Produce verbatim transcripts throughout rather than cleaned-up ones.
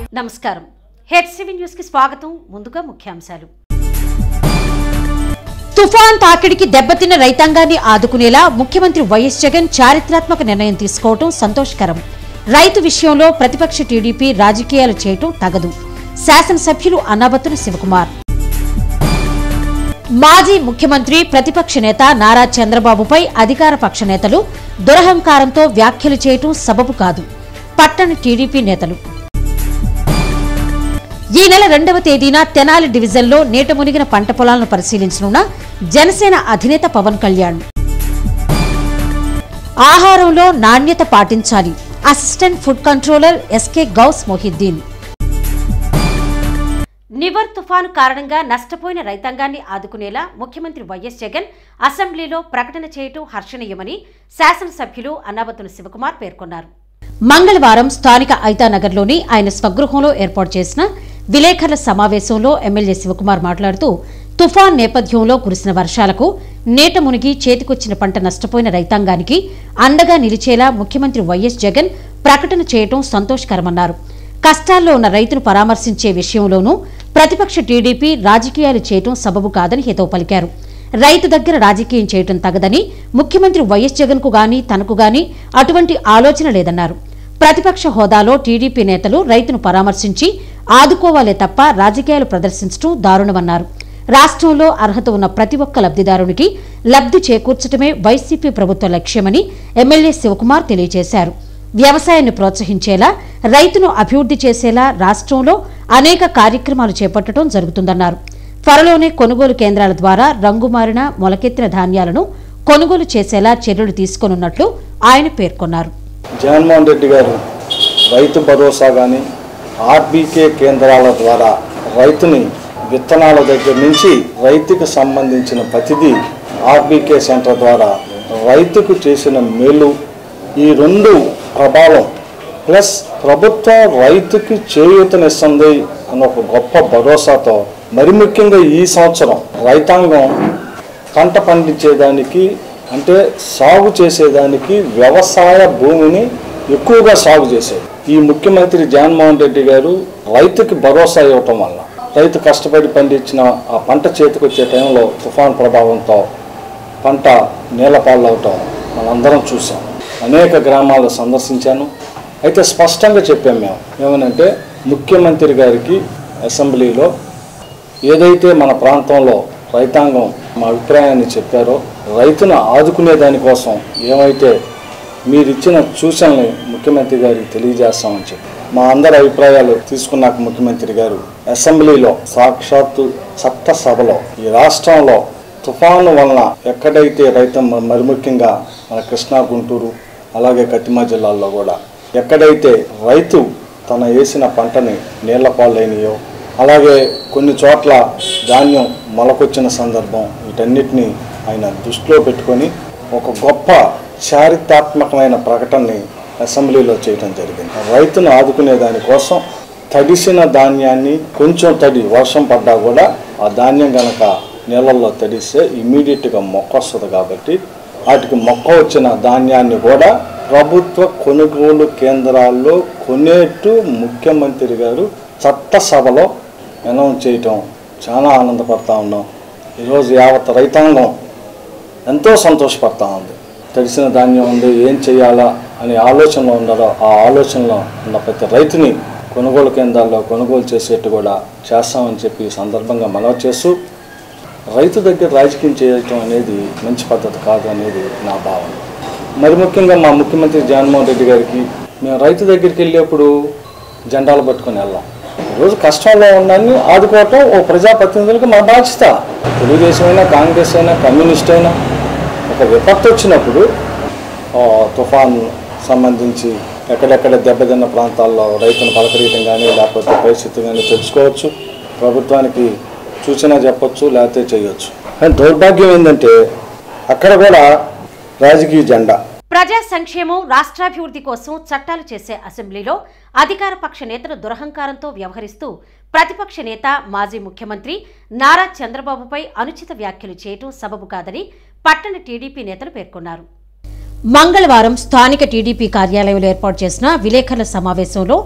నమస్కారం. HCV news కి స్వాగతం. ముందుగా ముఖ్యాంశాలు. తుఫాన్ తాకిడికి దెబ్బతిన్న రైతాంగాన్ని ఆదుకునేలా ముఖ్యమంత్రి వైఎస్ జగన్ చారిత్రాత్మక నిర్ణయం తీసుకోవడం సంతోషకరం. రైతు విషయంలో ప్రతిపక్ష టీడీపీ రాజకీయాలు చేయటం తగదు. శాసనసభ్యులు అన్నాబత్తున శివకుమార్. మాజీ ముఖ్యమంత్రి ప్రతిపక్ష నేత నారా చంద్రబాబుపై అధికార పక్ష నేతలు దురహంకారంతో వ్యాఖ్యలు చేయటం సబబు కాదు. పట్టణ టీడీపీ నేతలు. ఈ నెల రెండవ తేదీన తెనాలి డివిజన్లో నీట మునిగిన పంట పొలాలను పరిశీలించనున్న జనసేన అధినేత పవన్ కళ్యాణ్. ఆహారంలో నాణ్యత పాటించాలి. Assistant food controller SK Ghouse Mohiddin. Nivar తుఫాను కారణంగా నష్టపోయిన రైతాంగాన్ని ఆదుకునేలా ముఖ్యమంత్రి వైఎస్ జగన్ అసెంబ్లీలో ప్రకటన చేయటం హర్షణీయమని శాసనసభ్యులు అన్నాబత్తున శివకుమార్ పేర్కొన్నారు. మంగళవారం స్థానిక ఐతానగర్లోని ఆయన స్వగృహంలో ఏర్పాటు చేసిన విలేకరుల సమావేశంలో ఎమ్మెల్యే శివకుమార్ మాట్లాడుతూ తుఫాన్ నేపథ్యంలో కురిసిన వర్షాలకు నీట మునిగి చేతికొచ్చిన పంట నష్టపోయిన రైతాంగానికి అండగా నిలిచేలా ముఖ్యమంత్రి వైఎస్ జగన్ ప్రకటన చేయటం సంతోషకరమన్నారు. కష్టాల్లో ఉన్న రైతును పరామర్శించే విషయంలోనూ ప్రతిపక్ష టీడీపీ రాజకీయాలు చేయటం సబబు కాదని హితవు పలికారు. రైతు దగ్గర రాజకీయం చేయటం తగదని, ముఖ్యమంత్రి వైఎస్ జగన్ కు గాని తనకు గాని అటువంటి ఆలోచన లేదన్నారు. ప్రతిపక్ష హోదాలో టీడీపీ నేతలు రైతును పరామర్శించి ఆదుకోవాలే తప్ప రాజకీయాలు ప్రదర్శించడం దారుణమన్నారు. రాష్ట్రంలో అర్హత ఉన్న ప్రతి ఒక్క లబ్దిదారునికి లబ్ది చేకూర్చడమే వైసీపీ ప్రభుత్వ లక్ష్యమని ఎమ్మెల్యే శివకుమార్ తెలియజేశారు. వ్యవసాయాన్ని ప్రోత్సహించేలా, రైతును అభివృద్ధి చేసేలా రాష్ట్రంలో అనేక కార్యక్రమాలు చేపట్టడం జరుగుతుందన్నారు. త్వరలోనే కొనుగోలు కేంద్రాల ద్వారా రంగుమారిన మొలకెత్తిన ధాన్యాలను కొనుగోలు చేసేలా చర్యలు తీసుకోనున్నట్లు ఆయన పేర్కొన్నారు. జగన్మోహన్ రెడ్డి గారు రైతు భరోసా కానీ ఆర్బీకే కేంద్రాల ద్వారా రైతుని విత్తనాల దగ్గర నుంచి రైతుకు సంబంధించిన ప్రతిదీ ఆర్బీకే సెంటర్ ద్వారా రైతుకు చేసిన మేలు, ఈ రెండు ప్రభావం ప్లస్ ప్రభుత్వం రైతుకి చేయూతనిస్తుంది అన్న ఒక గొప్ప భరోసాతో మరి ముఖ్యంగా ఈ సంవత్సరం రైతాంగం పంట పండించేదానికి అంటే సాగు చేసేదానికి వ్యవసాయ భూమిని ఎక్కువగా సాగు చేసేది. ఈ ముఖ్యమంత్రి జగన్మోహన్ రెడ్డి గారు రైతుకి భరోసా ఇవ్వటం వల్ల రైతు కష్టపడి పండించిన ఆ పంట చేతికొచ్చే టైంలో తుఫాన్ ప్రభావంతో పంట నీళ్ళపాలు అవటం మనందరం చూసాం. అనేక గ్రామాలు సందర్శించాను. అయితే స్పష్టంగా చెప్పాం మేము ఏమనంటే ముఖ్యమంత్రి గారికి అసెంబ్లీలో ఏదైతే మన ప్రాంతంలో రైతాంగం మా అభిప్రాయాన్ని చెప్పారో రైతును ఆదుకునే దానికోసం ఏమైతే మీరిచ్చిన సూచనల్ని ముఖ్యమంత్రి గారికి తెలియజేస్తామని చెప్పి మా అందరి అభిప్రాయాలు తీసుకున్నాక ముఖ్యమంత్రి గారు అసెంబ్లీలో సాక్షాత్తు చట్టసభలో ఈ రాష్ట్రంలో తుఫాను వలన ఎక్కడైతే రైతు మరి ముఖ్యంగా మన కృష్ణా, గుంటూరు అలాగే కతిమా జిల్లాల్లో కూడా ఎక్కడైతే రైతు తన వేసిన పంటని నీళ్ల పాలైనయో అలాగే కొన్ని చోట్ల ధాన్యం మొలకొచ్చిన సందర్భం వీటన్నిటినీ ఆయన దృష్టిలో పెట్టుకొని ఒక గొప్ప చారిత్రాత్మకమైన ప్రకటనని అసెంబ్లీలో చేయడం జరిగింది. రైతును ఆదుకునే దానికోసం తడిసిన ధాన్యాన్ని కొంచెం తడి వర్షం పడ్డా కూడా ఆ ధాన్యం కనుక నీళ్ళల్లో తడిస్తే ఇమ్మీడియట్గా మొక్క వస్తుంది కాబట్టి వాటికి మొక్క వచ్చిన ధాన్యాన్ని కూడా ప్రభుత్వ కొనుగోలు కేంద్రాల్లో కొనేట్టు ముఖ్యమంత్రి గారు చట్టసభలో అనౌన్స్ చేయటం చాలా ఆనందపడతా ఉన్నాం. ఈరోజు యావత్ రైతాంగం ఎంతో సంతోషపడతా ఉంది. తడిసిన ధాన్యం ఉంది, ఏం చేయాలా అనే ఆలోచనలో ఉన్నారో ఆ ఆలోచనలో ఉన్న ప్రతి రైతుని కొనుగోలు కేంద్రాల్లో కొనుగోలు చేసేట్టు కూడా చేస్తామని చెప్పి ఈ సందర్భంగా మనవి చేస్తూ రైతు దగ్గర రాజకీయం చేయటం అనేది మంచి పద్ధతి కాదు అనేది నా భావన. మరి ముఖ్యంగా మా ముఖ్యమంత్రి జగన్మోహన్ రెడ్డి గారికి మేము రైతు దగ్గరికి వెళ్ళేప్పుడు జెండాలు పట్టుకొని వెళ్ళాం. ఈరోజు కష్టంలో ఉన్నాన్ని ఆదుకోవటం ఓ ప్రజాప్రతినిధులకు మా బాధ్యత. తెలుగుదేశం అయినా, కాంగ్రెస్ అయినా, కమ్యూనిస్ట్ అయినా ఒక విపత్తు వచ్చినప్పుడు తుఫాన్ సంబంధించి ఎక్కడెక్కడ దెబ్బతిన్న ప్రాంతాల్లో రైతును పలకరీయటం కానీ లేకపోతే పరిస్థితి కానీ తెలుసుకోవచ్చు, ప్రభుత్వానికి సూచన చెప్పొచ్చు, లేకపోతే చేయొచ్చు. కానీ దౌర్భాగ్యం ఏంటంటే అక్కడ కూడా రాజకీయ జెండా. ప్రజా సంక్షేమం, రాష్ట్రాభివృద్ధి కోసం చట్టాలు చేసే అసెంబ్లీలో అధికార పక్ష నేతలు దురహంకారంతో వ్యవహరిస్తూ ప్రతిపక్ష నేత మాజీ ముఖ్యమంత్రి నారా చంద్రబాబుపై అనుచిత వ్యాఖ్యలు చేయటం సబబు కాదని పట్టణ టీడీపీ నేతలు పేర్కొన్నారు. మంగళవారం స్థానిక టీడీపీ కార్యాలయంలో ఏర్పాటు చేసిన విలేకరుల సమావేశంలో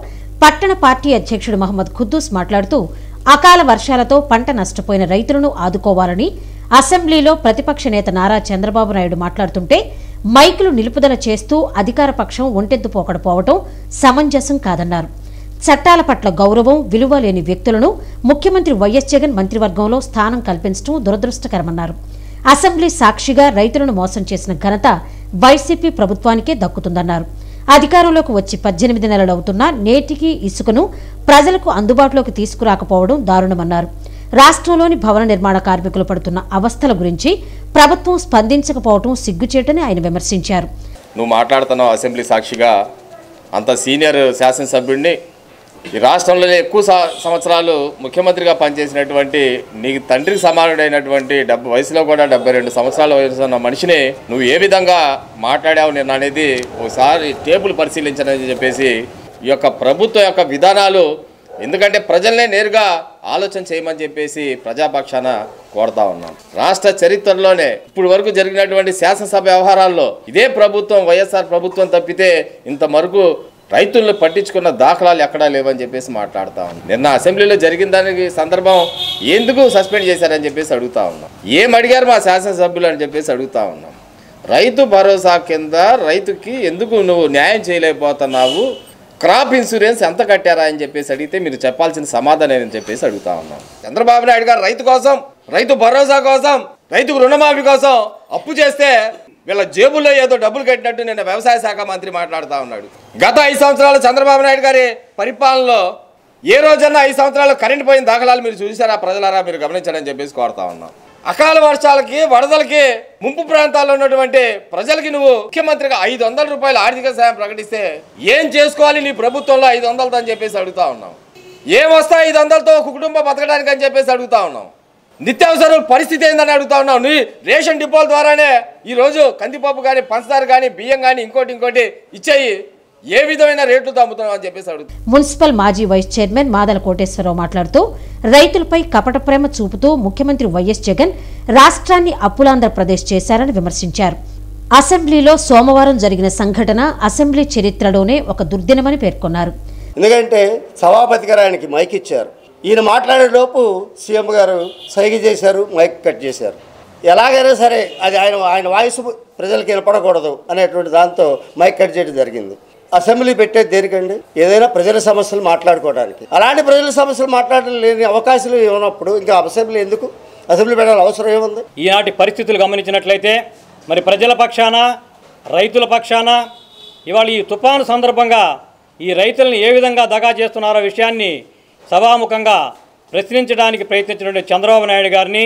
పట్టణ పార్టీ అధ్యక్షుడు మహమ్మద్ ఖుద్దూస్ మాట్లాడుతూ అకాల వర్షాలతో పంట నష్టపోయిన రైతులను ఆదుకోవాలని అసెంబ్లీలో ప్రతిపక్ష నేత నారా చంద్రబాబు నాయుడు మాట్లాడుతుంటే మైకులు నిలుపుదల చేస్తూ అధికార పక్షం ఒంటెద్దు పోకడపోవటం సమంజసం కాదన్నారు. చట్టాల పట్ల గౌరవం, విలువ లేని వ్యక్తులను ముఖ్యమంత్రి వైఎస్ జగన్ మంత్రివర్గంలో స్థానం కల్పించడం దురదృష్టకరమన్నారు. అసెంబ్లీ సాక్షిగా రైతులను మోసం చేసిన ఘనత వైసీపీ ప్రభుత్వానికే దక్కుతుందన్నారు. అధికారంలోకి వచ్చి పద్దెనిమిది నెలలవుతున్నా నేటికి ఇసుకను ప్రజలకు అందుబాటులోకి తీసుకురాకపోవడం దారుణమన్నారు. రాష్ట్రంలోని భవన నిర్మాణ కార్మికులు పడుతున్న అవస్థల గురించి ప్రభుత్వం స్పందించకపోవడం సిగ్గుచేటని ఆయన విమర్శించారు. నువ్వు మాట్లాడుతున్నావు అసెంబ్లీ సాక్షిగా, అంత సీనియర్ శాసనసభ్యుడిని, ఈ రాష్ట్రంలోనే ఎక్కువ సంవత్సరాలు ముఖ్యమంత్రిగా పనిచేసినటువంటి నీకు తండ్రికి సమానుడైనటువంటి డెబ్బై వయసులో కూడా డెబ్బై రెండు సంవత్సరాల వయసు ఉన్న మనిషిని నువ్వు ఏ విధంగా మాట్లాడావు నేను అనేది ఒకసారి టేబుల్ పరిశీలించనని చెప్పేసి ఈ యొక్క ప్రభుత్వం యొక్క విధానాలు, ఎందుకంటే ప్రజల్నే నేరుగా ఆలోచన చేయమని చెప్పేసి ప్రజాపక్షాన కోరుతా ఉన్నాం. రాష్ట్ర చరిత్రలోనే ఇప్పుడు వరకు జరిగినటువంటి శాసనసభ వ్యవహారాల్లో ఇదే ప్రభుత్వం, వైఎస్ఆర్ ప్రభుత్వం తప్పితే ఇంతవరకు రైతులను పట్టించుకున్న దాఖలాలు ఎక్కడా లేవని చెప్పేసి మాట్లాడుతూ ఉన్నాం. నిన్న అసెంబ్లీలో జరిగిన దానికి సందర్భం ఎందుకు సస్పెండ్ చేశారని చెప్పేసి అడుగుతా ఉన్నాం. ఏం అడిగారు మా శాసనసభ్యులు అని చెప్పేసి అడుగుతా ఉన్నాం. రైతు భరోసా కింద రైతుకి ఎందుకు నువ్వు న్యాయం చేయలేకపోతున్నావు, క్రాప్ ఇన్సూరెన్స్ ఎంత కట్టారా అని చెప్పేసి అడిగితే మీరు చెప్పాల్సిన సమాధానం అని చెప్పేసి అడుగుతా ఉన్నాం. చంద్రబాబు నాయుడు గారు రైతు కోసం, రైతు భరోసా కోసం, రైతుకు రుణమాఫీ కోసం అప్పు చేస్తే వీళ్ళ జేబుల్లో ఏదో డబ్బులు కట్టినట్టు నిన్న వ్యవసాయ శాఖ మంత్రి మాట్లాడుతూ ఉన్నాడు. గత ఐదు సంవత్సరాలు చంద్రబాబు నాయుడు గారి పరిపాలనలో ఏ రోజన్నా ఐదు సంవత్సరాలు కరెంట్ పోయిన దాఖలాలు మీరు చూసారా ప్రజలారా, మీరు గమనించారని చెప్పేసి కోరుతా ఉన్నాం. అకాల వర్షాలకి, వరదలకి ముంపు ప్రాంతాల్లో ఉన్నటువంటి ప్రజలకి నువ్వు ముఖ్యమంత్రిగా ఐదు వందల రూపాయలు ఆర్థిక సాయం ప్రకటిస్తే ఏం చేసుకోవాలి నీ ప్రభుత్వంలో ఐదు వందలతో అని చెప్పేసి అడుగుతా ఉన్నాం. ఏం వస్తాయి ఐదు వందలతో ఒక కుటుంబం బతకడానికి అని చెప్పేసి అడుగుతా ఉన్నాం. నిత్యావసర పరిస్థితి ఏందని అడుగుతా ఉన్నావు. నీ రేషన్ డిపోల ద్వారానే ఈరోజు కందిపప్పు కానీ, పంచదార కానీ, బియ్యం కానీ ఇంకోటి ఇంకోటి ఇచ్చేయి ఏ విధమైన రేట్లు అమ్ముతున్నావు అని చెప్పేసి అడుగుతాం. మున్సిపల్ మాజీ వైస్ చైర్మన్ మాదల కోటేశ్వరరావు మాట్లాడుతూ రైతులపై కపట ప్రేమ చూపుతూ ముఖ్యమంత్రి వైఎస్ జగన్ రాష్ట్రాన్ని అప్పులాంధ్రప్రదేశ్ చేశారని విమర్శించారు. అసెంబ్లీలో సోమవారం జరిగిన సంఘటన అసెంబ్లీ చరిత్రలోనే ఒక దుర్దినమని పేర్కొన్నారు. ఎందుకంటే సభాపతి గారు ఆయనకి మైక్ ఇచ్చారు. ఈయన మాట్లాడేలోపు సీఎం గారు సైగ చేశారు, మైక్ కట్ చేశారు. ఎలాగైనా సరే అది ఆయన ఆయన వాయిస్ ప్రజలకు వినపడకూడదు అనేటువంటి దాంతో మైక్ కట్ చేయడం జరిగింది. అసెంబ్లీ పెట్టేది దేనికండి? ఏదైనా ప్రజల సమస్యలు మాట్లాడుకోవడానికి. అలాంటి ప్రజల సమస్యలు మాట్లాడలేని అవకాశాలు ఉన్నప్పుడు ఇంకా అసెంబ్లీ ఎందుకు? అసెంబ్లీ పెట్టాలి అవసరం ఏముంది? ఈనాటి పరిస్థితులు గమనించినట్లయితే మరి ప్రజల పక్షాన, రైతుల పక్షాన ఇవాళ ఈ తుఫాను సందర్భంగా ఈ రైతులను ఏ విధంగా దగా చేస్తున్నారో విషయాన్ని సభాముఖంగా ప్రశ్నించడానికి ప్రయత్నించినటువంటి చంద్రబాబు నాయుడు గారిని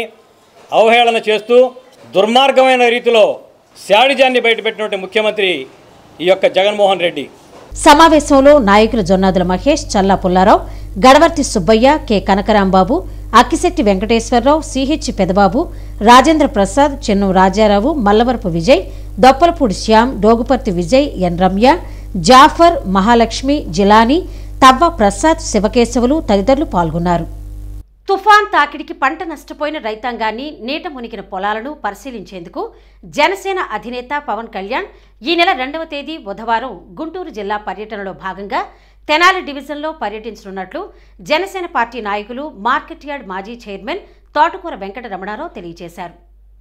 అవహేళన చేస్తూ దుర్మార్గమైన రీతిలో శాడిజాన్ని బయటపెట్టినటువంటి ముఖ్యమంత్రి ఈ యొక్క జగన్మోహన్ రెడ్డి. సమావేశంలో నాయకులు Jonnadula Mahesh, Challa Pullarao, Gadavarthi Subbaiah, K Kanakarambabu, Akkisetti Venkateswararao, CH Pedababu, Rajendra Prasad, Chennu Rajarao, Mallavarapu Vijay, Doppalapudi Shyam, Doguparthi Vijay, N Ramya, Jafar, Mahalakshmi, Jilani, Tavva Prasad, శివకేశవులు తదితరులు పాల్గొన్నారు. తుఫాన్ తాకిడికి పంట నష్టపోయిన రైతాంగాన్ని, నీట మునిగిన పొలాలను పరిశీలించేందుకు జనసేన అధినేత పవన్ కళ్యాణ్ ఈ నెల రెండవ తేదీ బుధవారం గుంటూరు జిల్లా పర్యటనలో భాగంగా తెనాలి డివిజన్లో పర్యటించనున్నట్లు జనసేన పార్టీ నాయకులు మార్కెట్ యార్డ్ మాజీ చైర్మన్ తోటకూర వెంకట రమణారావు తెలియజేశారు.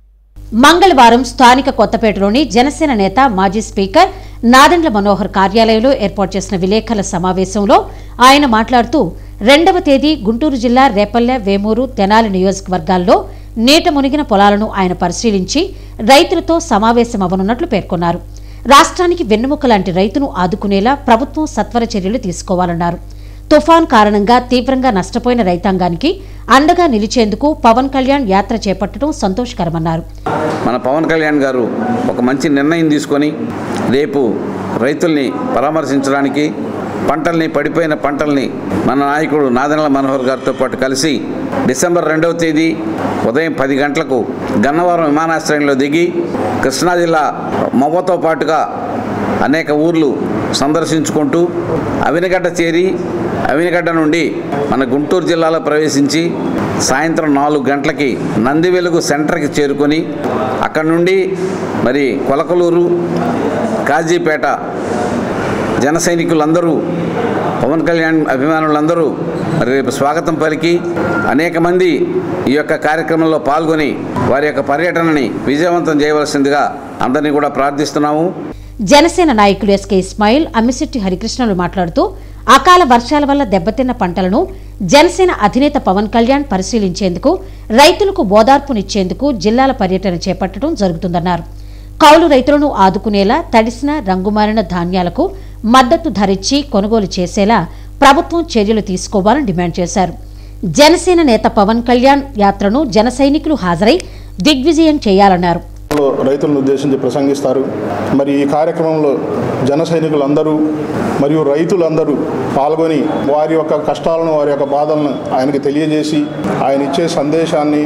మంగళవారం స్థానిక కొత్తపేటలోని జనసేన నేత మాజీ స్పీకర్ నాదెండ్ల మనోహర్ కార్యాలయంలో ఏర్పాటు చేసిన విలేకరుల సమావేశంలో ఆయన మాట్లాడుతూ రెండవ తేదీ గుంటూరు జిల్లా రేపల్లె, వేమూరు, తెనాలి నియోజకవర్గాల్లో నీట మునిగిన పొలాలను ఆయన పరిశీలించి రైతులతో సమావేశమవనున్నట్లు పేర్కొన్నారు. రాష్ట్రానికి వెన్నెముక లాంటి రైతును ఆదుకునేలా ప్రభుత్వం సత్వర చర్యలు తీసుకోవాలన్నారు. తుఫాన్ కారణంగా తీవ్రంగా నష్టపోయిన రైతాంగానికి అండగా నిలిచేందుకు పవన్ కళ్యాణ్ యాత్ర చేపట్టడం సంతోషకరమన్నారు. మన పవన్ కళ్యాణ్ గారు ఒక మంచి నిర్ణయం తీసుకొని రేపు రైతుల్ని పరామర్శించడానికి, పంటల్ని పడిపోయిన పంటల్ని మన నాయకుడు నాదెండ్ల మనోహర్ గారితో పాటు కలిసి డిసెంబర్ రెండవ తేదీ ఉదయం పది గంటలకు గన్నవరం విమానాశ్రయంలో దిగి కృష్ణా జిల్లా మొవ్వతో పాటుగా అనేక ఊర్లు సందర్శించుకుంటూ అవినగడ్డ చేరి అవినగడ్డ నుండి మన గుంటూరు జిల్లాలో ప్రవేశించి సాయంత్రం నాలుగు గంటలకి నంది వెలుగు సెంటర్కి చేరుకొని అక్కడి నుండి మరి కొలకలూరు, కాజీపేట జన సైనికులందరూ పవన్ కళ్యాణ్ అభిమానులందరూ రేపు స్వాగతం పలికి అనేక మంది ఈ యొక్క కార్యక్రమంలో పాల్గొని వారి యొక్క పర్యటనని విజయవంతం చేయవలసిందిగా అందరినీ కూడా ప్రార్థిస్తున్నాము. జనసేన నాయకులు ఎస్కే ఇస్మాయిల్, అమ్మిశెట్టి హరికృష్ణలు మాట్లాడుతూ అకాల వర్షాల వల్ల దెబ్బతిన్న పంటలను జనసేన అధినేత పవన్ కళ్యాణ్ పరిశీలించేందుకు, రైతులకు ఓదార్పునిచ్చేందుకు జిల్లాల పర్యటన చేపట్టడం జరుగుతుందన్నారు. కౌలు రైతులను ఆదుకునేలా తడిసిన రంగుమారిన ధాన్యాలకు మద్దతు ధరిచ్చి కొనుగోలు చేసేలా ప్రభుత్వం చర్యలు తీసుకోవాలని డిమాండ్ చేశారు. జనసేన నేత పవన్ కళ్యాణ్ యాత్రను జన సైనికులు హాజరై దిగ్విజయం చేయాలన్నారు. రైతులను ఉద్దేశించి ప్రసంగిస్తారు. మరి ఈ కార్యక్రమంలో జన సైనికులందరూ మరియు రైతులందరూ పాల్గొని వారి యొక్క కష్టాలను, వారి యొక్క బాధలను ఆయనకి తెలియజేసి ఆయన ఇచ్చే సందేశాన్ని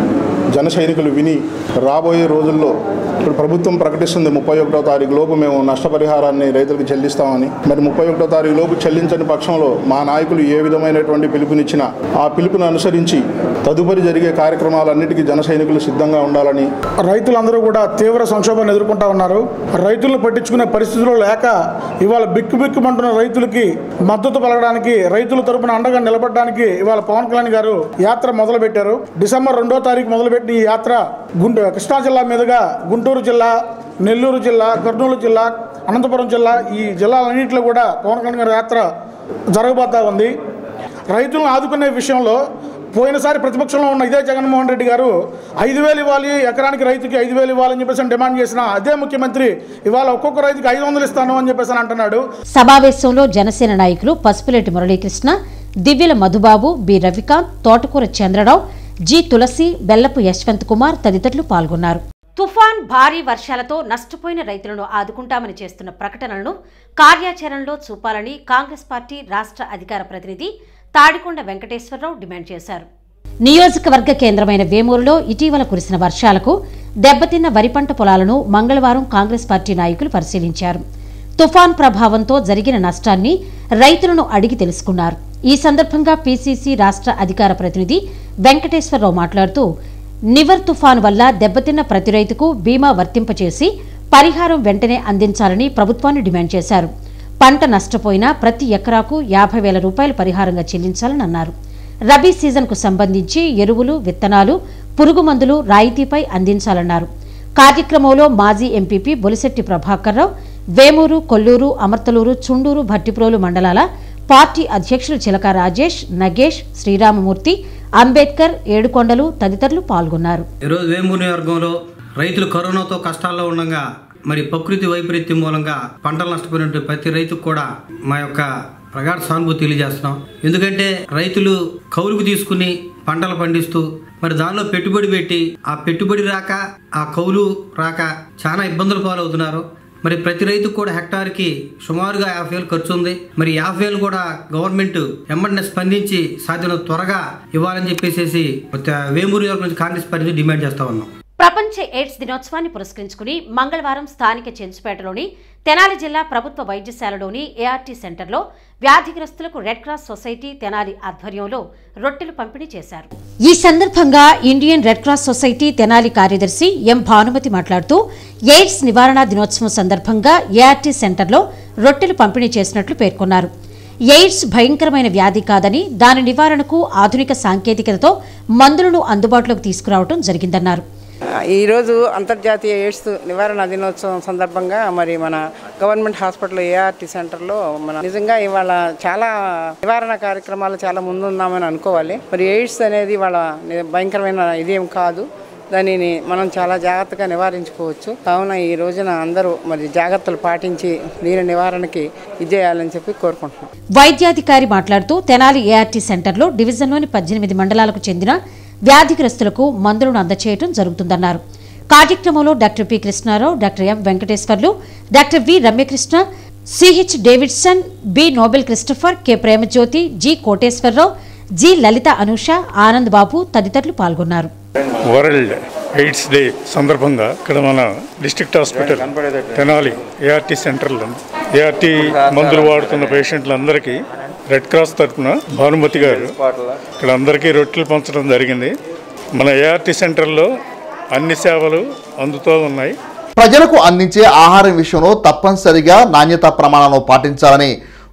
జన సైనికులు విని రాబోయే రోజుల్లో ఇప్పుడు ప్రభుత్వం ప్రకటిస్తుంది ముప్పై ఒకటో తారీఖు లోపు మేము నష్టపరిహారాన్ని రైతులకు చెల్లిస్తామని. మరి ముప్పై ఒకటో తారీఖు లోపు చెల్లించని పక్షంలో మా నాయకులు ఏ విధమైనటువంటి పిలుపునిచ్చినా ఆ పిలుపును అనుసరించి తదుపరి జరిగే కార్యక్రమాలన్నిటికీ జన సైనికులు సిద్ధంగా ఉండాలని. రైతులందరూ కూడా తీవ్ర సంక్షోభాన్ని ఎదుర్కొంటా ఉన్నారు. రైతులను పట్టించుకునే పరిస్థితుల్లో లేక ఇవాళ బిక్కు బిక్కుమంటున్న రైతులకి మద్దతు పలకడానికి, రైతుల తరపున అండగా నిలబడడానికి ఇవాళ పవన్ కళ్యాణ్ గారు యాత్ర మొదలుపెట్టారు. డిసెంబర్ రెండో తారీఖు మొదలుపెట్టిన ఈ యాత్ర గుంటూరు కృష్ణా జిల్లా మీదుగా గుంటూరు జిల్లా, నెల్లూరు జిల్లా, కర్నూలు జిల్లా, అనంతపురం జిల్లా, ఈ జిల్లాలన్నింటిలో కూడా పవన్ కళ్యాణ్ గారి యాత్ర జరగబోతా ఉంది. రైతులను ఆదుకునే విషయంలో పోయినసారి ప్రతిపక్షంలో ఉన్న ఇదే జగన్మోహన్ రెడ్డి గారు ఐదు వేలు ఇవ్వాలి, ఎకరానికి రైతుకి ఐదు వేలు ఇవ్వాలని చెప్పేసి డిమాండ్ చేసిన అదే ముఖ్యమంత్రి ఇవాళ ఒక్కొక్క రైతుకి ఐదు వందలు ఇస్తాను అని చెప్పేసి అంటున్నాడు. సమావేశంలో జనసేన నాయకులు పసుపులేటి మురళీకృష్ణ, దివ్యల మధుబాబు, బి రవికాంత్, తోటకూర చంద్రరావు, జి తులసి, బెల్లపు యశ్వంత్ కుమార్ తదితరులు పాల్గొన్నారు. తుఫాన్, భారీ వర్షాలతో నష్టపోయిన రైతులను ఆదుకుంటామని చేస్తున్న ప్రకటనలను కార్యాచరణలో చూపాలని కాంగ్రెస్ పార్టీ రాష్ట్ర అధికార ప్రతినిధి తాడికొండ వెంకటేశ్వరరావు డిమాండ్ చేశారు. నియోజకవర్గ కేంద్రమైన వేమూరులో ఇటీవల కురిసిన వర్షాలకు దెబ్బతిన్న వరి పంట పొలాలను మంగళవారం కాంగ్రెస్ పార్టీ నాయకులు పరిశీలించారు. తుఫాన్ ప్రభావంతో జరిగిన నష్టాన్ని రైతులను అడిగి తెలుసుకున్నారు. ఈ సందర్భంగా పీసీసీ రాష్ట్ర అధికార ప్రతినిధి వెంకటేశ్వరరావు మాట్లాడుతూ నివర్ తుఫాను వల్ల దెబ్బతిన్న ప్రతి రైతుకు బీమా వర్తింపచేసి పరిహారం వెంటనే అందించాలని ప్రభుత్వాన్ని డిమాండ్ చేశారు. పంట నష్టపోయినా ప్రతి ఎకరాకు యాభై వేల రూపాయలు పరిహారంగా చెల్లించాలని అన్నారు. రబీ సీజన్కు సంబంధించి ఎరువులు, విత్తనాలు, పురుగు మందులు రాయితీపై అందించాలన్నారు. కార్యక్రమంలో మాజీ ఎంపీపీ బొలిశెట్టి ప్రభాకర్రావు, వేమూరు, కొల్లూరు, అమర్తలూరు, చుండూరు, భట్టిప్రోలు మండలాల పార్టీ అధ్యక్షులు చిలక రాజేష్, నగేష్, శ్రీరామమూర్తి, అంబేద్కర్, ఏడుకొండలు తదితరులు పాల్గొన్నారు. ఈరోజు వేమూరు నియోజకవర్గంలో రైతులు కరోనాతో కష్టాల్లో ఉండగా మరి ప్రకృతి వైపరీత్యం మూలంగా పంటలు నష్టపోయినటువంటి ప్రతి రైతుకు కూడా మా యొక్క ప్రగాఢ సానుభూతి తెలియజేస్తున్నాం. ఎందుకంటే రైతులు కౌలుకు తీసుకుని పంటలు పండిస్తూ మరి దానిలో పెట్టుబడి పెట్టి ఆ పెట్టుబడి రాక, ఆ కౌలు రాక చాలా ఇబ్బందులు పాలవుతున్నారు. మరి ప్రతి రైతుకు కూడా హెక్టార్కి సుమారుగా యాభై వేలు ఖర్చు ఉంది. మరి యాభై వేలు కూడా గవర్నమెంట్ వెంబడిని స్పందించి సాధ్యమైన త్వరగా ఇవ్వాలని చెప్పేసి వేమూరు నుంచి కాంగ్రెస్ పార్టీ డిమాండ్ చేస్తా ఉన్నాం. ప్రపంచ ఎయిడ్స్ దినోత్సవాన్ని పురస్కరించుకుని మంగళవారం స్థానిక చెంచుపేటలోని తెనాలి జిల్లా ప్రభుత్వ వైద్యశాలలోని ఏఆర్టీ సెంటర్లో వ్యాధిగ్రస్తులకు రెడ్ క్రాస్ సొసైటీ తెనాలి ఆధ్వర్యంలో రొట్టెలు పంపిణీ చేశారు. ఈ సందర్భంగా Indian red cross society Tenali కార్యదర్శి ఎం భానుమతి మాట్లాడుతూ ఎయిడ్స్ నివారణ దినోత్సవం సందర్భంగా ఏఆర్టీ సెంటర్లో రొట్టెలు పంపిణీ చేసినట్లు పేర్కొన్నారు. ఎయిడ్స్ భయంకరమైన వ్యాధి కాదని, దాని నివారణకు ఆధునిక సాంకేతికతతో మందులను అందుబాటులోకి తీసుకురావడం జరిగిందన్నారు. ఈరోజు అంతర్జాతీయ ఎయిడ్స్ నివారణ దినోత్సవం సందర్భంగా మరి మన గవర్నమెంట్ హాస్పిటల్ ఏఆర్టీ సెంటర్లో మన నిజంగా ఇవాళ చాలా నివారణ కార్యక్రమాలు చాలా ముందున్నామని అనుకోవాలి. మరి ఎయిడ్స్ అనేది వాళ్ళ భయంకరమైన ఇదేం కాదు, దానిని మనం చాలా జాగ్రత్తగా నివారించుకోవచ్చు. కావున ఈ రోజున అందరూ మరి జాగ్రత్తలు పాటించి దీని నివారణకి ఇచ్చేయాలని చెప్పి కోరుకుంటున్నాం. వైద్యాధికారి మాట్లాడుతూ తెనాలి ఏఆర్టీ సెంటర్లో డివిజన్లోని పద్దెనిమిది మండలాలకు చెందిన వ్యాధిగ్రస్తులకు మందులను అందచేయడం జరుగుతుందన్నారు. కార్యక్రమంలో doctor P Krishnarao, doctor M Venkateswarlu, doctor V Ramyakrishna, CH Davidson, B Nobel Christopher, K Premajyothi, G Koteswararao, G Lalitha Anusha, Anand Babu తదితరులు పాల్గొన్నారు. వరల్డ్ ఎయిడ్స్ డే సందర్భంగా ఇక్కడ మన డిస్ట్రిక్ట్ హాస్పిటల్ తెనాలి ఏఆర్టీ సెంటర్లో ఏఆర్టీ మందులు వాడుతున్న పేషెంట్లందరికీ రెడ్ క్రాస్ తరఫున భానుమతి గారు ఇక్కడ అందరికీ రొట్టెలు పంచడం జరిగింది. మన ఏఆర్టీ సెంటర్లో అన్ని సేవలు అందుతూ ఉన్నాయి. ప్రజలకు అందించే ఆహారం విషయంలో తప్పనిసరిగా నాణ్యతా ప్రమాణాలను పాటించాలని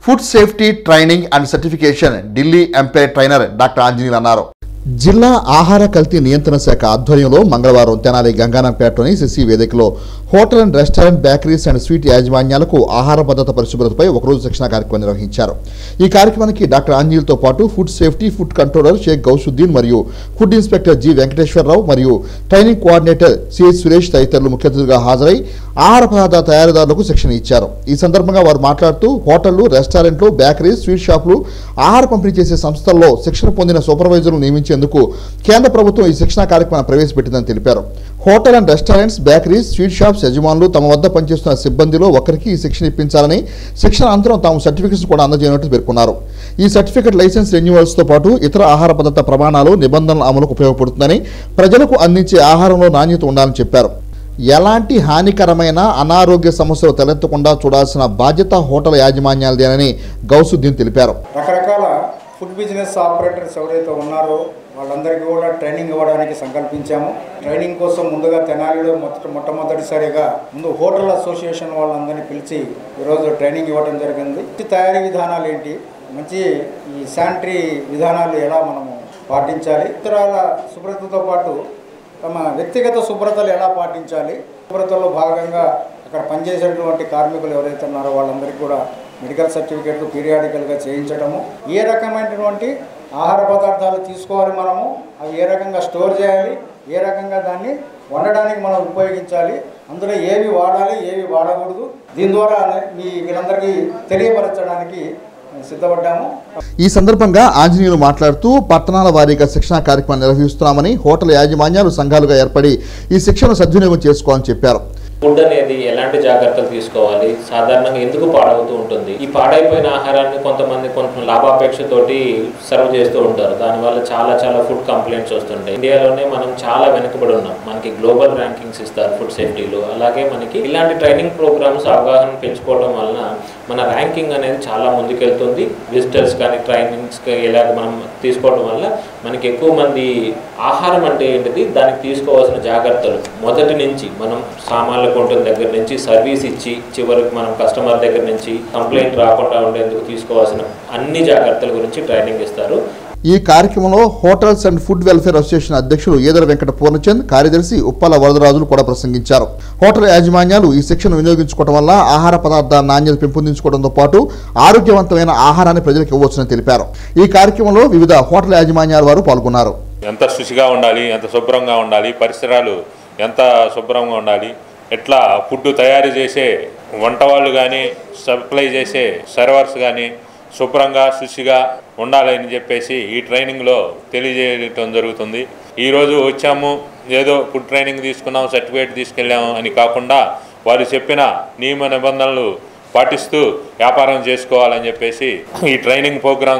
food safety training and certification Delhi empire trainer doctor Anjaneyulu అన్నారు. జిల్లా ఆహార కల్తీ నియంత్రణ శాఖ ఆధ్వర్యంలో మంగళవారం తెనాలి గంగానంపేటలోని శశి వేదికలో hotel and restaurant, bakeries and sweet యాజమాన్యాలకు ఆహార భద్రత పరిశుభ్రతపై ఒకరోజు శిక్షణ కార్యక్రమం నిర్వహించారు. ఈ కార్యక్రమానికి డాక్టర్ ఆంజనేయులతో పాటు food safety, food controller Shaik Gousuddin మరియు ఫుడ్ ఇన్స్పెక్టర్ జి వెంకటేశ్వరరావు మరియు ట్రైనింగ్ కోఆర్డినేటర్ సిహెచ్ సురేష్ తదితరులు ముఖ్య అతిథులుగా హాజరై ఆహార పదార్థ తయారీదారులకు శిక్షణ ఇచ్చారు. ఈ సందర్భంగా వారు మాట్లాడుతూ హోటళ్లు, రెస్టారెంట్లు, బేకరీస్, స్వీట్ షాపులు, ఆహార పంపిణీ చేసే సంస్థల్లో శిక్షణ పొందిన సూపర్వైజర్లు నియమించేందుకు కేంద్ర ప్రభుత్వం ఈ శిక్షణ కార్యక్రమాన్ని ప్రవేశపెట్టిందని తెలిపారు. Hotel and restaurants, bakeries, sweet shops యజమానులు తమ వద్ద పనిచేస్తున్న సిబ్బందిలో ఒకరికి ఈ శిక్షణ ఇప్పించాలని, శిక్షణ అనంతరం తాము సర్టిఫికెట్స్ కూడా అందజేయనున్నట్టు పేర్కొన్నారు. ఈ సర్టిఫికెట్ లైసెన్స్ రెన్యువల్స్తో పాటు ఇతర ఆహార భద్రత ప్రమాణాలు, నిబంధనల అమలుకు ఉపయోగపడుతుందని, ప్రజలకు అందించే ఆహారంలో నాణ్యత ఉండాలని చెప్పారు. ఎలాంటి హానికరమైన అనారోగ్య సమస్యలు తలెత్తకుండా చూడాల్సిన బాధ్యత హోటల్ యాజమాన్యాలదేనని గౌసుద్దీన్ తెలిపారు. రకరకాల ఫుడ్ బిజినెస్ ఆపరేటర్స్ ఎవరైతే ఉన్నారో వాళ్ళందరికీ కూడా ట్రైనింగ్ ఇవ్వడానికి సంకల్పించాము. ట్రైనింగ్ కోసం ముందుగా తెనాలిలో మొదట మొట్టమొదటిసారిగా ముందు హోటల్ అసోసియేషన్ వాళ్ళందరినీ పిలిచి ఈరోజు ట్రైనింగ్ ఇవ్వడం జరిగింది. తయారీ విధానాలు ఏంటి, మంచి ఈ శానిటరీ విధానాలు ఎలా మనము పాటించాలి, ఇతరాల శుభ్రతతో పాటు తమ వ్యక్తిగత శుభ్రతలు ఎలా పాటించాలి, శుభ్రతలో భాగంగా అక్కడ పనిచేసేటువంటి కార్మికులు ఎవరైతే ఉన్నారో వాళ్ళందరికీ కూడా మెడికల్ సర్టిఫికేట్లు పీరియాడికల్గా చేయించడము, ఏ రకమైనటువంటి ఆహార పదార్థాలు తీసుకోవాలి, మనము అవి ఏ రకంగా స్టోర్ చేయాలి, ఏ రకంగా దాన్ని వండడానికి మనం ఉపయోగించాలి, అందులో ఏవి వాడాలి, ఏవి వాడకూడదు, దీని ద్వారా మీ వీళ్ళందరికీ తెలియపరచడానికి సిద్ధపడ్డాము. ఈ సందర్భంగా ఆంజనేయులు మాట్లాడుతూ పట్టణాల వారీగా శిక్షణ కార్యక్రమం నిర్వహిస్తున్నామని, హోటల్ యాజమాన్యాలు సంఘాలుగా ఏర్పడి ఈ శిక్షణను సద్వినియోగం చేసుకోవాలని చెప్పారు. ఫుడ్ అనేది ఎలాంటి జాగ్రత్తలు తీసుకోవాలి, సాధారణంగా ఎందుకు పాడవుతూ ఉంటుంది, ఈ పాడైపోయిన ఆహారాన్ని కొంతమంది కొంచెం లాభాపేక్షతోటి సర్వ్ చేస్తూ ఉంటారు, దానివల్ల చాలా చాలా ఫుడ్ కంప్లైంట్స్ వస్తుంటాయి. ఇండియాలోనే మనం చాలా వెనుకబడి ఉన్నాం, మనకి గ్లోబల్ ర్యాంకింగ్స్ ఇస్తారు ఫుడ్ సేఫ్టీలో. అలాగే మనకి ఇలాంటి ట్రైనింగ్ ప్రోగ్రామ్స్ అవగాహన పెంచుకోవడం వలన మన ర్యాంకింగ్ అనేది చాలా ముందుకెళ్తుంది. విజిటర్స్ కానీ ట్రైనింగ్స్ ఇలాగ మనం తీసుకోవడం వల్ల మనకి ఎక్కువ మంది ఆహారం అంటే ఏంటిది, దానికి తీసుకోవాల్సిన జాగ్రత్తలు మొదటి నుంచి మనం సామాన్లు కొంటున్న దగ్గర నుంచి సర్వీస్ ఇచ్చి చివరికి మనం కస్టమర్ దగ్గర నుంచి కంప్లైంట్ రాకుండా ఉండేందుకు తీసుకోవాల్సిన అన్ని జాగ్రత్తల గురించి ట్రైనింగ్ ఇస్తారు. ఈ కార్యక్రమంలో hotels and food welfare association అధ్యక్షులు ఈదర వెంకట పూర్ణచంద్, కార్యదర్శి ఉప్పాల వరదరాజులు కూడా ప్రసంగించారు. హోటల్ యాజమాన్యాలు ఈ శిక్షను వినియోగించుకోవడం వల్ల ఆహార పదార్థాల నాణ్యత పెంపొందించుకోవడంతో పాటు ఆరోగ్యవంతమైన ఆహారాన్ని ప్రజలకు ఇవ్వవచ్చని తెలిపారు. ఈ కార్యక్రమంలో వివిధ హోటల్ యాజమాన్యాల వారు పాల్గొన్నారు. ఎంత శుచిగా ఉండాలి, ఎంత శుభ్రంగా ఉండాలి, పరిసరాలు ఎంత శుభ్రంగా ఉండాలి, ఎట్లా ఫుడ్ తయారు చేసే వంట వాళ్ళు కానీ సప్లై చేసే సర్వర్స్ కానీ శుభ్రంగా శుచిగా ఉండాలని చెప్పేసి ఈ ట్రైనింగ్లో తెలియజేయడం జరుగుతుంది. ఈరోజు వచ్చాము, ఏదో ఫుడ్ ట్రైనింగ్ తీసుకున్నాము, సర్టిఫికేట్ తీసుకెళ్ళాము అని కాకుండా వారు చెప్పిన నియమ నిబంధనలు పాటిస్తూ వ్యాపారం చేసుకోవాలని చెప్పేసి ఈ ట్రైనింగ్ ప్రోగ్రాం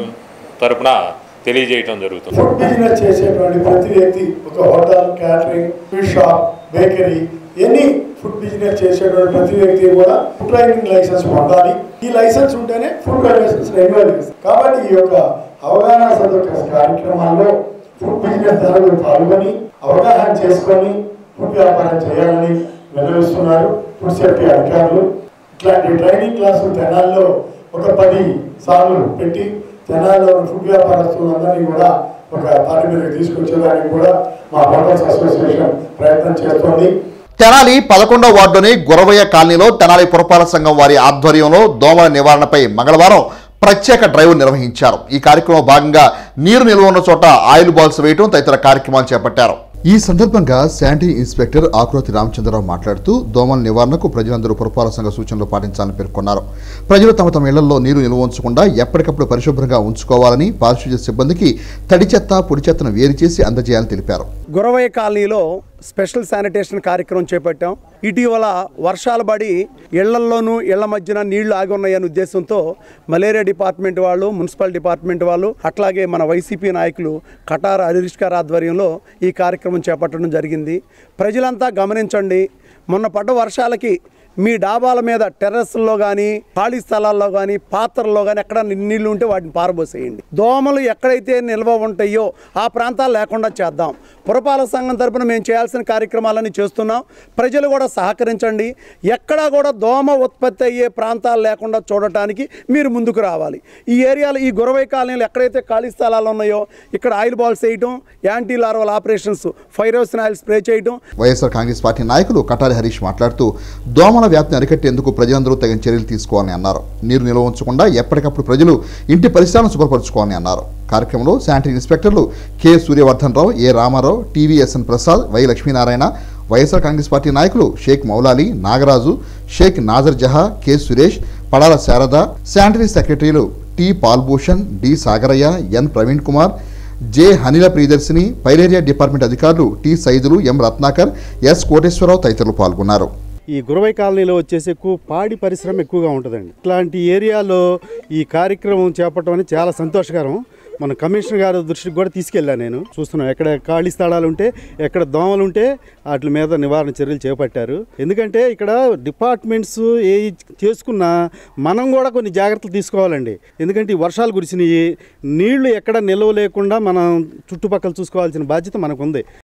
తరపున తెలియజేయడం జరుగుతుంది. ఫుడ్ బిజినెస్ చేసేటువంటి ప్రతి వ్యక్తి ఒక hotel, catering, sweet shop, bakery, any food business చేసేటువంటి ప్రతి వ్యక్తి కూడా ఫుడ్ ట్రైనింగ్ లైసెన్స్ పొందాలి. ఈ లైసెన్స్ ఉంటేనే ఫుడ్ లైసెన్స్ రెన్యువల్ చేస్తారు. కాబట్టి ఈ యొక్క అవగాహన సదస్సు కార్యక్రమాల్లో ఫుడ్ బిజినెస్ దారులు పాల్గొని అవగాహన చేసుకొని ఫుడ్ వ్యాపారం చేయాలని నిర్వహిస్తున్నారు ఫుడ్ సేఫ్టీ అధికారులు. ఇట్లాంటి ట్రైనింగ్ క్లాసులు తెనాల్లో ఒక పది సార్లు పెట్టి తెనాల్లో ఫుడ్ వ్యాపారస్తులందరినీ కూడా ఒక తాటి మీదకి తీసుకొచ్చేదానికి కూడా మా హోటల్స్ అసోసియేషన్ ప్రయత్నం చేస్తోంది. తెనాలి పదకొండవ వార్డులోని గురవయ్య కాలనీలో తెనాలి పురపాలక సంఘం వారి ఆధ్వర్యంలో దోమల నివారణపై మంగళవారం ప్రత్యేక డ్రైవ్ నిర్వహించారు. ఈ కార్యక్రమంలో భాగంగా నీరు నిల్వ ఉన్న చోట ఆయిల్ బాల్స్ వేయడం తదితర కార్యక్రమాలు చేపట్టారు. ఈ సందర్భంగా శానిటరీ ఇన్స్పెక్టర్ ఆకురతి రామచంద్రరావు మాట్లాడుతూ దోమల నివారణకు ప్రజలందరూ పురపాలక సంఘ సూచనలు పాటించాలని పేర్కొన్నారు. ప్రజలు తమ తమ ఇళ్లలో నీరు నిల్వ ఉంచకుండా ఎప్పటికప్పుడు పరిశుభ్రంగా ఉంచుకోవాలని, పారిశుధ్య సిబ్బందికి తడి చెత్త, పొడి చెత్తను వేరు చేసి అందజేయాలని తెలిపారు. గురవయ్య కాలనీలో స్పెషల్ శానిటేషన్ కార్యక్రమం చేపట్టాం. ఇటీవల వర్షాలు పడి ఇళ్లల్లోనూ ఇళ్ల మధ్యన నీళ్లు ఆగి ఉన్నాయనే ఉద్దేశంతో మలేరియా డిపార్ట్మెంట్ వాళ్ళు, మున్సిపల్ డిపార్ట్మెంట్ వాళ్ళు, అట్లాగే మన వైసీపీ నాయకులు కటార హరీష్ గారి ఆధ్వర్యంలో ఈ కార్యక్రమం చేపట్టడం జరిగింది. ప్రజలంతా గమనించండి, మొన్న పడ్డ వర్షాలకి మీ డాబాల మీద టెర్రస్లో కానీ ఖాళీ స్థలాల్లో కానీ పాత్రల్లో కానీ ఎక్కడ నీళ్లు ఉంటే వాటిని పారబోసేయండి. దోమలు ఎక్కడైతే నిల్వ ఉంటాయో ఆ ప్రాంతాలు లేకుండా చేద్దాం. పురపాలక సంఘం తరపున మేము చేయాల్సిన కార్యక్రమాలన్నీ చేస్తున్నాం. ప్రజలు కూడా సహకరించండి. ఎక్కడా కూడా దోమ ఉత్పత్తి అయ్యే ప్రాంతాలు లేకుండా చూడటానికి మీరు ముందుకు రావాలి. ఈ ఏరియాలో ఈ గురవై కాలనీలు ఎక్కడైతే ఖాళీ స్థలాలు ఉన్నాయో ఇక్కడ ఆయిల్ బాల్స్ వేయటం, యాంటీ లార్వల్ ఆపరేషన్స్, ఫైరోసిన్ ఆయిల్ స్ప్రే చేయటం. వైఎస్ఆర్ కాంగ్రెస్ పార్టీ నాయకులు కటారి హరీష్ మాట్లాడుతూ దోమల వ్యాప్తిని అరికట్టేందుకు ప్రజలందరూ తగిన చర్యలు తీసుకోవాలని అన్నారు. నీరు నిల్వ ఉంచకుండా ఎప్పటికప్పుడు ప్రజలు ఇంటి పరిసరాలను శుభ్రపరచుకోవాలని అన్నారు. కార్యక్రమంలో శానిటరీ ఇన్స్పెక్టర్లు K Suryavardhan Rao, A Ramarao, TVSN Prasad, Y Lakshminarayana, YSR Congress party నాయకులు షేక్ మౌలాలి, నాగరాజు, షేక్ నాజర్ జహా, కె సురేష్, పడాల శారద, శానిటరీ సెక్రటరీలు T Palbhushan, D Sagaraiah, N Praveen Kumar, J Hanila Priyadarshini, filaria department అధికారులు T Saidulu, M Ratnakar, S Koteswararao తదితరులు పాల్గొన్నారు. ఈ గురవై కాలనీలో వచ్చేసి ఎక్కువ పాడి పరిశ్రమ ఎక్కువగా ఉంటుందండి. ఇట్లాంటి ఏరియాలో ఈ కార్యక్రమం చేపట్టడం అనేది చాలా సంతోషకరం. మన కమిషనర్ గారి దృష్టికి కూడా తీసుకెళ్ళాను. నేను చూస్తున్నాం ఎక్కడ ఖాళీ స్థలాలు ఉంటే, ఎక్కడ దోమలు ఉంటే వాటి మీద నివారణ చర్యలు చేపట్టారు. ఎందుకంటే ఇక్కడ డిపార్ట్మెంట్స్ ఏ చేసుకున్నా మనం కూడా కొన్ని జాగ్రత్తలు తీసుకోవాలండి. ఎందుకంటే ఈ వర్షాలు కురిసినాయి, నీళ్లు ఎక్కడ నిల్వ లేకుండా మనం చుట్టుపక్కల చూసుకోవాల్సిన బాధ్యత మనకు ఉంది.